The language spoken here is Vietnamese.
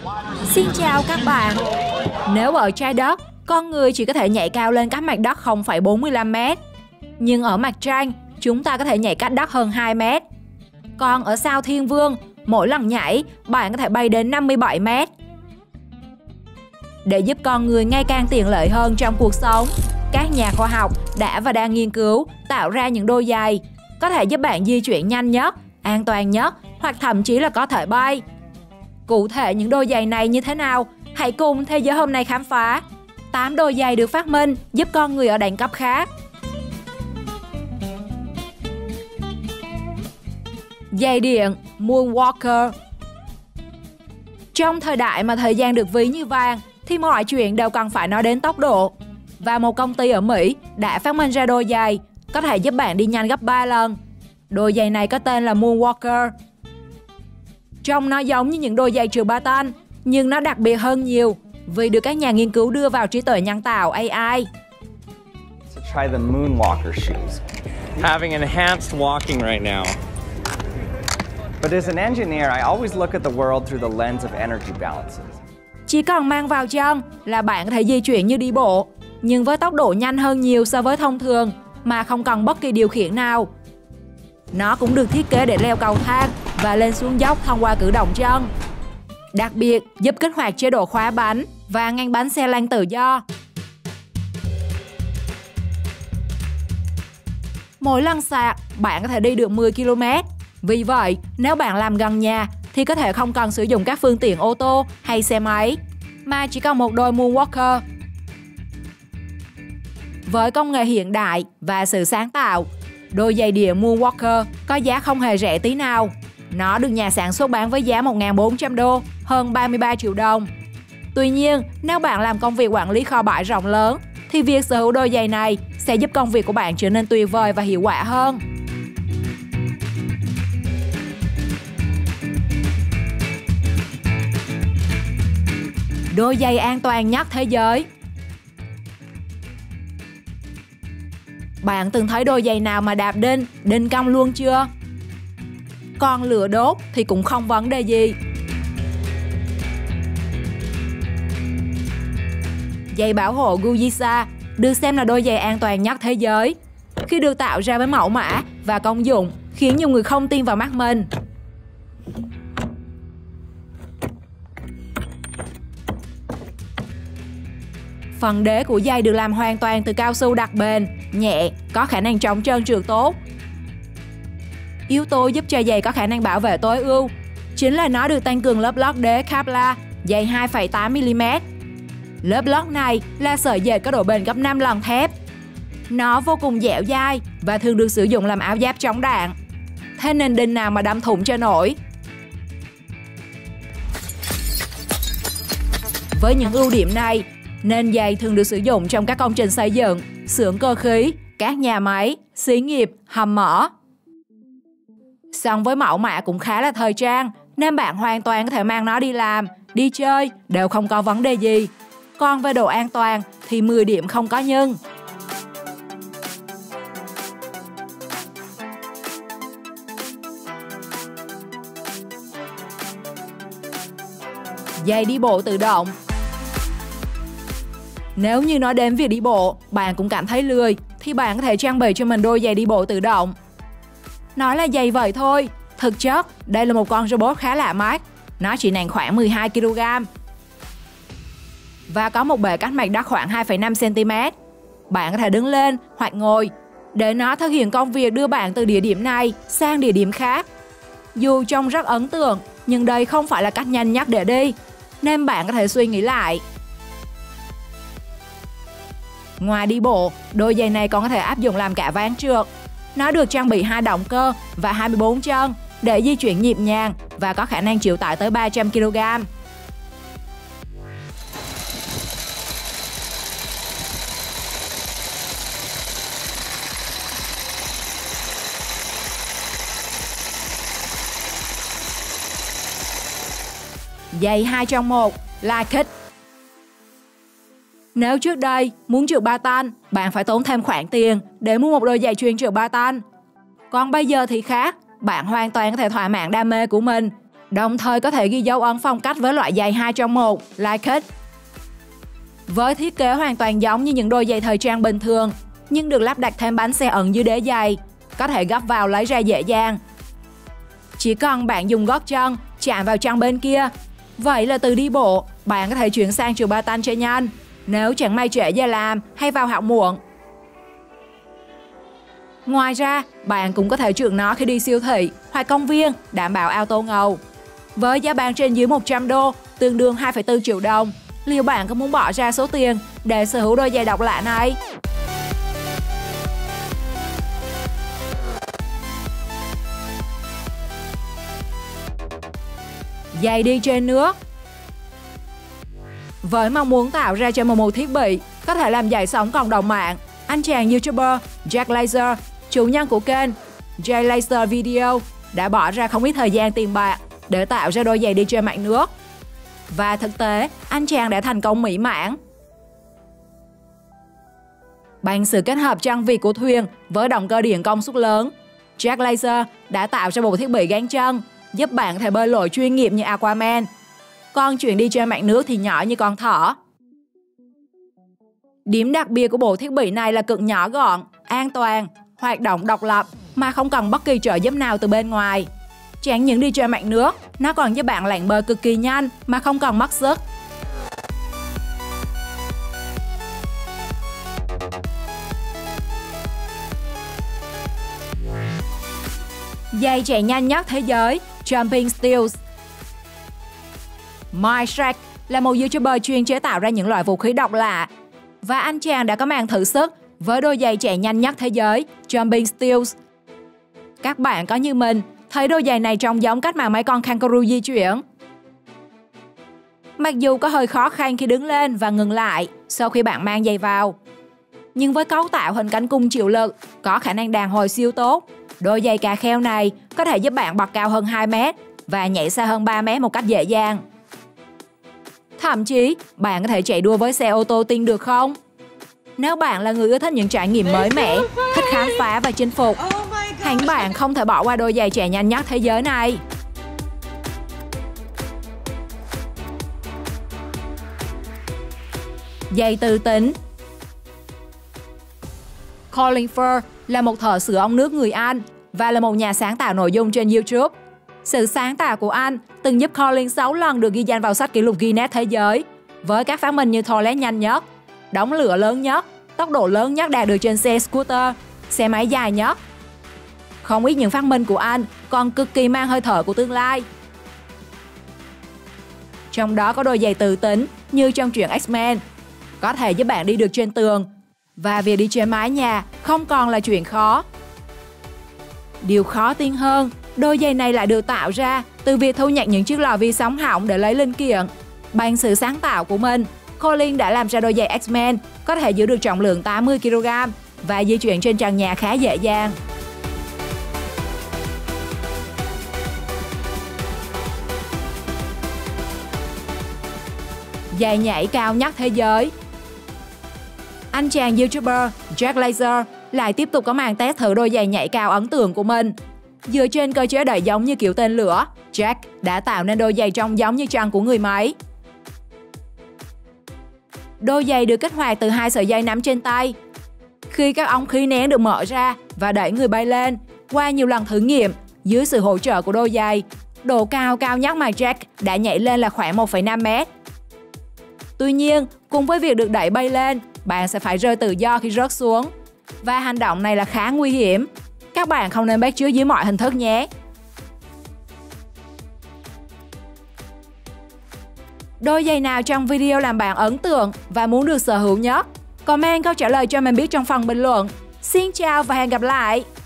Xin chào các bạn. Nếu ở trái đất, con người chỉ có thể nhảy cao lên cách mặt đất 0,45 mét. Nhưng ở mặt trăng, chúng ta có thể nhảy cách đất hơn 2 mét. Còn ở sao Thiên Vương, mỗi lần nhảy, bạn có thể bay đến 57 mét. Để giúp con người ngày càng tiện lợi hơn trong cuộc sống, các nhà khoa học đã và đang nghiên cứu tạo ra những đôi giày có thể giúp bạn di chuyển nhanh nhất, an toàn nhất hoặc thậm chí là có thể bay. Cụ thể những đôi giày này như thế nào? Hãy cùng Thế giới hôm nay khám phá. 8 đôi giày được phát minh giúp con người ở đẳng cấp khác. Giày điện Moonwalker. Trong thời đại mà thời gian được ví như vàng thì mọi chuyện đều cần phải nói đến tốc độ. Và một công ty ở Mỹ đã phát minh ra đôi giày có thể giúp bạn đi nhanh gấp 3 lần. Đôi giày này có tên là Moonwalker. Trông nó giống như những đôi giày trượt patin, nhưng nó đặc biệt hơn nhiều vì được các nhà nghiên cứu đưa vào trí tuệ nhân tạo AI. To try the Moonwalker shoes. Having enhanced walking right now. But as an engineer, I always look at the world through the lens of energy balances. Chỉ cần mang vào chân là bạn có thể di chuyển như đi bộ, nhưng với tốc độ nhanh hơn nhiều so với thông thường mà không cần bất kỳ điều khiển nào. Nó cũng được thiết kế để leo cầu thang và lên xuống dốc thông qua cử động chân. Đặc biệt giúp kích hoạt chế độ khóa bánh và ngăn bánh xe lăn tự do. Mỗi lần sạc, bạn có thể đi được 10 km. Vì vậy, nếu bạn làm gần nhà thì có thể không cần sử dụng các phương tiện ô tô hay xe máy, mà chỉ cần một đôi Moonwalker. Với công nghệ hiện đại và sự sáng tạo, đôi giày điện Moonwalker có giá không hề rẻ tí nào. Nó được nhà sản xuất bán với giá 1.400 đô, hơn 33 triệu đồng. Tuy nhiên, nếu bạn làm công việc quản lý kho bãi rộng lớn, thì việc sở hữu đôi giày này sẽ giúp công việc của bạn trở nên tuyệt vời và hiệu quả hơn. Đôi giày an toàn nhất thế giới. Bạn từng thấy đôi giày nào mà đạp đinh cong luôn chưa? Còn lửa đốt thì cũng không vấn đề gì. Giày bảo hộ Gujisa được xem là đôi giày an toàn nhất thế giới khi được tạo ra với mẫu mã và công dụng khiến nhiều người không tin vào mắt mình. Phần đế của giày được làm hoàn toàn từ cao su đặc bền, nhẹ, có khả năng chống trơn trượt tốt. Yếu tố giúp cho giày có khả năng bảo vệ tối ưu chính là nó được tăng cường lớp lót đế Kevlar dày 2,8mm. Lớp lót này là sợi dệt có độ bền gấp 5 lần thép. Nó vô cùng dẻo dai và thường được sử dụng làm áo giáp chống đạn. Thế nên đinh nào mà đâm thủng cho nổi. Với những ưu điểm này, nên giày thường được sử dụng trong các công trình xây dựng, xưởng cơ khí, các nhà máy, xí nghiệp, hầm mỏ. Song với mẫu mã cũng khá là thời trang, nên bạn hoàn toàn có thể mang nó đi làm, đi chơi, đều không có vấn đề gì. Còn về độ an toàn thì 10 điểm không có nhưng. Giày đi bộ tự động. Nếu như nói đến việc đi bộ, bạn cũng cảm thấy lười, thì bạn có thể trang bị cho mình đôi giày đi bộ tự động. Nói là giày vậy thôi, thực chất đây là một con robot khá lạ mắt. Nó chỉ nặng khoảng 12 kg và có một bề cách mặt đất khoảng 2,5 cm. Bạn có thể đứng lên hoặc ngồi để nó thực hiện công việc đưa bạn từ địa điểm này sang địa điểm khác. Dù trông rất ấn tượng, nhưng đây không phải là cách nhanh nhất để đi, nên bạn có thể suy nghĩ lại. Ngoài đi bộ, đôi giày này còn có thể áp dụng làm cả ván trượt. Nó được trang bị 2 động cơ và 24 chân để di chuyển nhịp nhàng và có khả năng chịu tải tới 300 kg. Giày 2 trong 1, Like It. Nếu trước đây muốn trượt patin, bạn phải tốn thêm khoản tiền để mua một đôi giày chuyên trượt patin. Còn bây giờ thì khác, bạn hoàn toàn có thể thỏa mãn đam mê của mình Đồng thời có thể ghi dấu ấn phong cách với loại giày 2 trong 1, like it. Với thiết kế hoàn toàn giống như những đôi giày thời trang bình thường, nhưng được lắp đặt thêm bánh xe ẩn dưới đế giày, có thể gấp vào lấy ra dễ dàng. Chỉ cần bạn dùng gót chân chạm vào chân bên kia. Vậy là từ đi bộ, bạn có thể chuyển sang trượt patin cho nhanh, nếu chẳng may trễ giờ làm hay vào học muộn. Ngoài ra, bạn cũng có thể trượt nó khi đi siêu thị hoặc công viên, đảm bảo auto ngầu. Với giá bán trên dưới 100 đô, tương đương 2,4 triệu đồng, liệu bạn có muốn bỏ ra số tiền để sở hữu đôi giày độc lạ này? Giày đi trên nước. Với mong muốn tạo ra cho một thiết bị có thể làm dậy sóng cộng đồng mạng, anh chàng YouTuber Jack Laser, chủ nhân của kênh J Laser Video, đã bỏ ra không ít thời gian tiền bạc để tạo ra đôi giày đi trên mặt nước. Và thực tế, anh chàng đã thành công mỹ mãn. Bằng sự kết hợp chân vịt của thuyền với động cơ điện công suất lớn, Jack Laser đã tạo ra một thiết bị gắn chân giúp bạn có thể bơi lội chuyên nghiệp như Aquaman. Còn chuyện đi trên mặt nước thì nhỏ như con thỏ. Điểm đặc biệt của bộ thiết bị này là cực nhỏ gọn, an toàn, hoạt động độc lập mà không cần bất kỳ trợ giúp nào từ bên ngoài. Chẳng những đi trên mặt nước, nó còn giúp bạn lặn bơi cực kỳ nhanh mà không cần mất sức. Giày chạy nhanh nhất thế giới, Jumping Steels. Mike Shrek là một YouTuber chuyên chế tạo ra những loại vũ khí độc lạ. Và anh chàng đã có màn thử sức với đôi giày chạy nhanh nhất thế giới, Jumping Steels. Các bạn có như mình thấy đôi giày này trông giống cách mà mấy con kangaroo di chuyển. Mặc dù có hơi khó khăn khi đứng lên và ngừng lại sau khi bạn mang giày vào, nhưng với cấu tạo hình cánh cung chịu lực, có khả năng đàn hồi siêu tốt, đôi giày cà kheo này có thể giúp bạn bật cao hơn 2 mét và nhảy xa hơn 3 mét một cách dễ dàng. Thậm chí, bạn có thể chạy đua với xe ô tô tiên được không? Nếu bạn là người ưa thích những trải nghiệm mới mẻ, thích khám phá và chinh phục, hẳn bạn không thể bỏ qua đôi giày chạy nhanh nhất thế giới này. Giày từ tính. Colin Firth là một thợ sửa ống nước người Anh và là một nhà sáng tạo nội dung trên YouTube. Sự sáng tạo của anh từng giúp Colin 6 lần được ghi danh vào sách kỷ lục Guinness thế giới với các phát minh như toilet nhanh nhất, đóng lửa lớn nhất, tốc độ lớn nhất đạt được trên xe scooter, xe máy dài nhất. Không ít những phát minh của anh còn cực kỳ mang hơi thở của tương lai. Trong đó có đôi giày từ tính như trong truyện X-Men, có thể giúp bạn đi được trên tường, và việc đi trên mái nhà không còn là chuyện khó. Điều khó tin hơn, đôi giày này lại được tạo ra từ việc thu nhặt những chiếc lò vi sóng hỏng để lấy linh kiện. Bằng sự sáng tạo của mình, Colin đã làm ra đôi giày X-Men có thể giữ được trọng lượng 80 kg và di chuyển trên trần nhà khá dễ dàng. Giày nhảy cao nhất thế giới. Anh chàng YouTuber Jack Laser lại tiếp tục có màn test thử đôi giày nhảy cao ấn tượng của mình. Dựa trên cơ chế đẩy giống như kiểu tên lửa, Jack đã tạo nên đôi giày trông giống như chân của người máy. Đôi giày được kích hoạt từ 2 sợi dây nắm trên tay. Khi các ống khí nén được mở ra và đẩy người bay lên, qua nhiều lần thử nghiệm, dưới sự hỗ trợ của đôi giày, độ cao nhất mà Jack đã nhảy lên là khoảng 1,5 mét. Tuy nhiên, cùng với việc được đẩy bay lên, bạn sẽ phải rơi tự do khi rớt xuống. Và hành động này là khá nguy hiểm. Các bạn không nên bắt chước dưới mọi hình thức nhé. Đôi giày nào trong video làm bạn ấn tượng và muốn được sở hữu nhất? Comment câu trả lời cho mình biết trong phần bình luận. Xin chào và hẹn gặp lại!